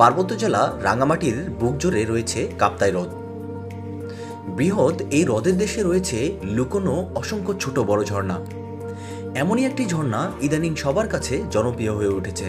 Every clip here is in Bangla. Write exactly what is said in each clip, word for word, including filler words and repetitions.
পার্বত্য জেলা রাঙ্গামাটির বুক জুড়ে রয়েছে কাপ্তাই হ্রদ। বৃহৎ এই হ্রদের দেশে রয়েছে লুকোনো অসংখ্য ছোট বড় ঝর্ণা। এমনই একটি ঝর্ণা ইদানিং সবার কাছে জনপ্রিয় হয়ে উঠেছে।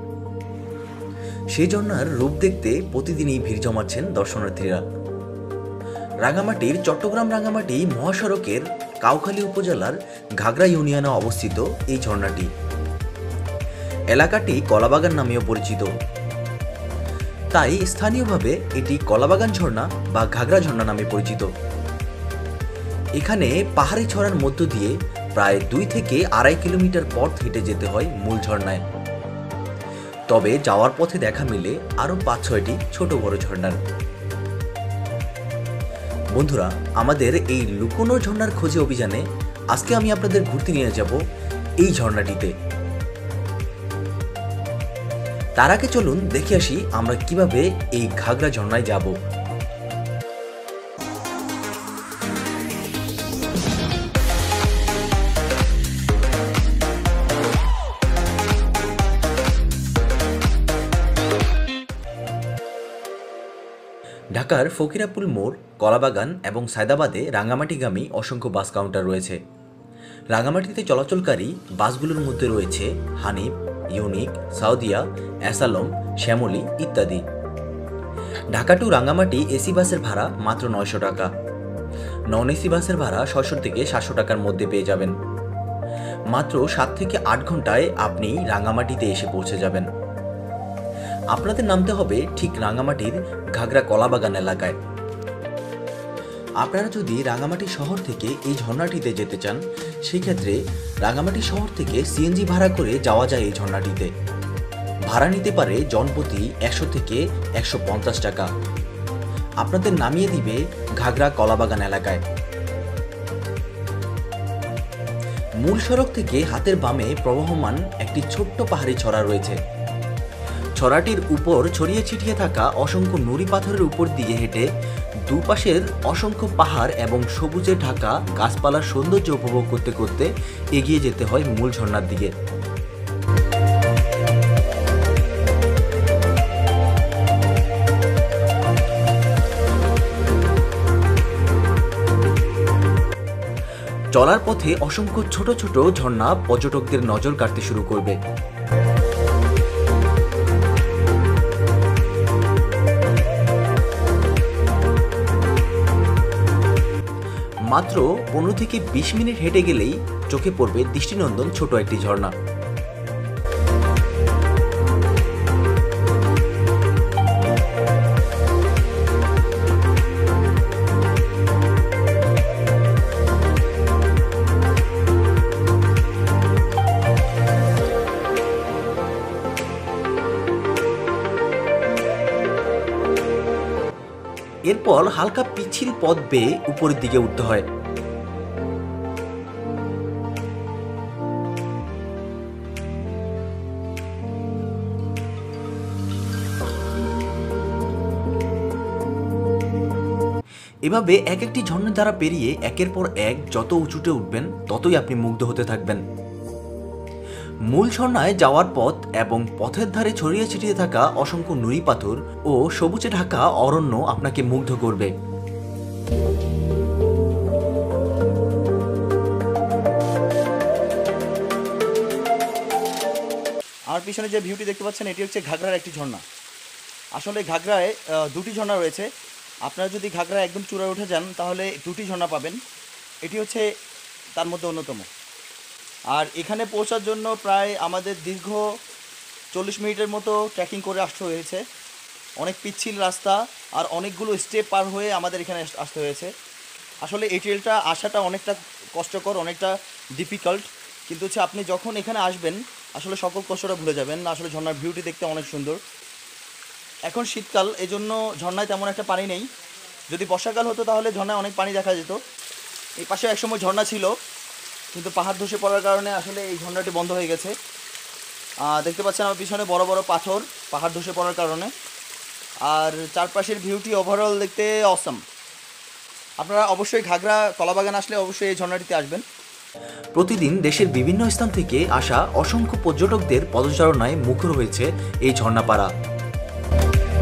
সেই ঝর্ণার রূপ দেখতে প্রতিদিনই ভিড় জমাচ্ছেন দর্শনার্থীরা। রাঙ্গামাটির চট্টগ্রাম রাঙ্গামাটি মহাসড়কের কাউখালী উপজেলার ঘাগড়া ইউনিয়নে অবস্থিত এই ঝর্ণাটি। এলাকাটি কলাবাগান নামেও পরিচিত, তাই স্থানীয়ভাবে এটি কলাবাগান ঝর্ণা বা ঘাগড়া ঝর্ণা নামে পরিচিত। এখানে পাহাড়ি ছড়ার মধ্য দিয়ে প্রায় দুই থেকে আড়াই কিলোমিটার পথ হেঁটে যেতে হয় মূল ঝর্ণায়। তবে যাওয়ার পথে দেখা মিলে আরও পাঁচ ছয়টি ছোট বড় ঝর্ণার। বন্ধুরা, আমাদের এই লুকোনো ঝর্ণার খোঁজে অভিযানে আজকে আমি আপনাদের ঘুরতে নিয়ে যাব এই ঝর্ণাটিতে। তার আগে চলুন দেখে আসি আমরা কিভাবে এই ঘাগড়া ঝর্ণায় যাব। ঢাকার ফকিরাপুল মোড়, কলাবাগান এবং সায়দাবাদে রাঙ্গামাটিগামী অসংখ্য বাস কাউন্টার রয়েছে। রাঙ্গামাটিতে চলাচলকারী বাসগুলোর মধ্যে রয়েছে হানিফ, ইউনিক, সাউদিয়া, অ্যাসালম, শ্যামলী ইত্যাদি। ঢাকা টু রাঙ্গামাটি এসি বাসের ভাড়া মাত্র নয়শো টাকা, নন এসি বাসের ভাড়া ছয়শো থেকে সাতশো টাকার মধ্যে পেয়ে যাবেন। মাত্র সাত থেকে আট ঘন্টায় আপনি রাঙ্গামাটিতে এসে পৌঁছে যাবেন। আপনাদের নামতে হবে ঠিক রাঙ্গামাটির ঘাগড়া কলাবাগান এলাকায়। আপনারা যদি রাঙ্গামাটি শহর থেকে এই ঝর্ণাটিতে যেতে চান, সেই ক্ষেত্রে রাঙ্গামাটি শহর থেকে সিএনজি ভাড়া করে যাওয়া যায় এই ঝর্ণাটিতে। ভাড়া নিতে পারে জনপ্রতি একশো থেকে একশো পঞ্চাশ টাকা। আপনাদের নামিয়ে দিবে ঘাগড়া কলাবাগান এলাকায়। মূল সড়ক থেকে হাতের বামে প্রবহমান একটি ছোট্ট পাহাড়ি ছড়া রয়েছে। ছড়াটির উপর ছড়িয়ে ছিটিয়ে থাকা অসংখ্য নুড়ি পাথরের উপর দিয়ে হেঁটে দুপাশের অসংখ্য পাহাড় এবং সবুজে ঢাকা গাছপালার সৌন্দর্য উপভোগ করতে করতে এগিয়ে যেতে হয় মূল ঝর্ণার দিকে। চলার পথে অসংখ্য ছোট ছোট ঝর্ণা পর্যটকদের নজর কাড়তে শুরু করবে। মাত্র পনেরো থেকে বিশ মিনিট হেঁটে গেলেই চোখে পড়বে দৃষ্টিনন্দন ছোট একটি ঝর্ণা। এরপর হালকা পিচ্ছিল পথ বেয়ে উপরের দিকে উঠতে হয়। এভাবে এক একটি ঝর্ণার দ্বারা পেরিয়ে একের পর এক যত উঁচুতে উঠবেন ততই আপনি মুগ্ধ হতে থাকবেন। মূল ঝর্ণায় যাওয়ার পথ এবং পথের ধারে ছড়িয়ে ছিটিয়ে থাকা অসংখ্য নুড়ি পাথর ও সবুজে ঢাকা অরণ্য আপনাকে মুগ্ধ করবে। আমার পিছনে যে ভিউটি দেখতে পাচ্ছেন এটি হচ্ছে ঘাগড়ার একটি ঝর্ণা। আসলে ঘাগড়ায় দুটি ঝর্ণা রয়েছে। আপনারা যদি ঘাগড়া একদম চূড়ায় উঠে যান তাহলে দুটি ঝর্ণা পাবেন, এটি হচ্ছে তার মধ্যে অন্যতম। আর এখানে পৌঁছার জন্য প্রায় আমাদের দীর্ঘ চল্লিশ মিনিটের মতো ট্রেকিং করে আসতে হয়েছে। অনেক পিচ্ছিল রাস্তা আর অনেকগুলো স্টেপ পার হয়ে আমাদের এখানে আসতে হয়েছে। আসলে এই ট্রেলটা আসাটা অনেকটা কষ্টকর, অনেকটা ডিফিকাল্ট, কিন্তু হচ্ছে আপনি যখন এখানে আসবেন আসলে সকল কষ্টটা ভুলে যাবেন। আসলে ঝর্ণার ভিউটি দেখতে অনেক সুন্দর। এখন শীতকাল, এজন্য ঝর্ণায় তেমন একটা পানি নেই। যদি বর্ষাকাল হতো তাহলে ঝর্ণায় অনেক পানি দেখা যেত। এই পাশে একসময় ঝর্ণা ছিল, কিন্তু পাহাড় ধসে পড়ার কারণে আসলে এই ঝর্ণাটি বন্ধ হয়ে গেছে। দেখতে পাচ্ছেন আমার পিছনে বড় বড় পাথর, পাহাড় ধসে পড়ার কারণে। আর চারপাশের ভিউটি ওভারঅল দেখতে অসাম। আপনারা অবশ্যই ঘাগড়া কলাবাগান আসলে অবশ্যই এই ঝর্ণাটিতে আসবেন। প্রতিদিন দেশের বিভিন্ন স্থান থেকে আসা অসংখ্য পর্যটকদের পদচারণায় মুখর হয়েছে এই ঝর্ণাপাড়া।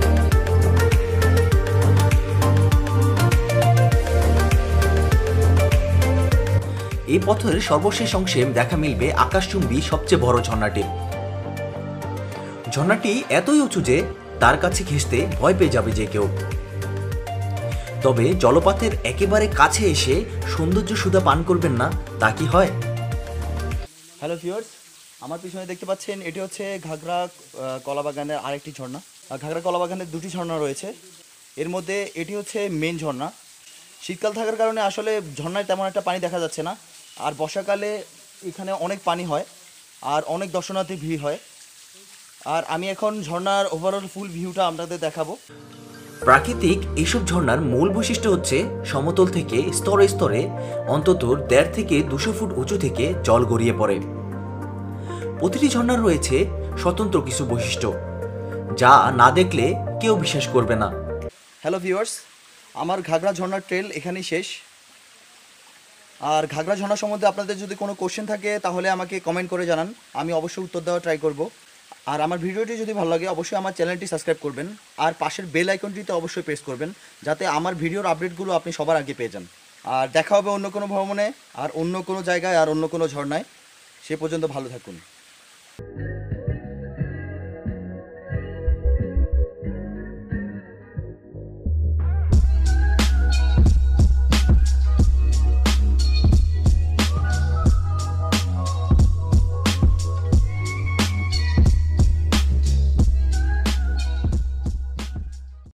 এই পথের সর্বশেষ অংশে দেখা মিলবে আকাশচুম্বী সবচেয়ে বড় ঝর্ণাটি। ঝর্ণাটি এতই উঁচু যে তার কাছে ঘেঁষতে ভয় পেয়ে যাবে যে কেউ। তবে জলপাতের একেবারে কাছে এসে সৌন্দর্য সুধা পান করবেন না, তা কি হয়? হ্যালো ভিউয়ার্স, আমার পিছনে দেখতে পাচ্ছেন এটি হচ্ছে ঘাগরা আহ, কলাবাগানের আরেকটি ঝর্ণা। আর ঘাগরা কলাবাগানের দুটি ঝর্ণা রয়েছে, এর মধ্যে এটি হচ্ছে মেন ঝর্ণা। শীতকাল থাকার কারণে আসলে ঝর্ণায় তেমন একটা পানি দেখা যাচ্ছে না, আর বর্ষাকালে এখানে অনেক পানি হয় আর অনেক দর্শনার্থী ভিড় হয়। আর আমি এখন ঝর্ণার ওভারঅল ফুল ভিউটা আপনাদের দেখাবো। প্রাকৃতিক এইসব ঝর্ণার মূল বৈশিষ্ট্য হচ্ছে সমতল থেকে স্তরে স্তরে অন্তত দেড় থেকে দুশো ফুট উঁচু থেকে জল গড়িয়ে পড়ে। প্রতিটি ঝর্ণার রয়েছে স্বতন্ত্র কিছু বৈশিষ্ট্য, যা না দেখলে কেউ বিশ্বাস করবে না। হ্যালো ভিউয়ার্স, আমার ঘাগরা ঝর্ণার ট্রেল এখানেই শেষ। আর ঘাগরা ঝর্ণা সম্বন্ধে আপনাদের যদি কোনো কোশ্চেন থাকে তাহলে আমাকে কমেন্ট করে জানান, আমি অবশ্যই উত্তর দেওয়ার ট্রাই করব। আর আমার ভিডিওটি যদি ভালো লাগে অবশ্যই আমার চ্যানেলটি সাবস্ক্রাইব করবেন, আর পাশের বেল আইকনটিতে অবশ্যই প্রেস করবেন, যাতে আমার ভিডিওর আপডেটগুলো আপনি সবার আগে পেয়ে যান। আর দেখা হবে অন্য কোনো ভ্রমণে আর অন্য কোনো জায়গায় আর অন্য কোনো ঝর্ণায়। সে পর্যন্ত ভালো থাকুন।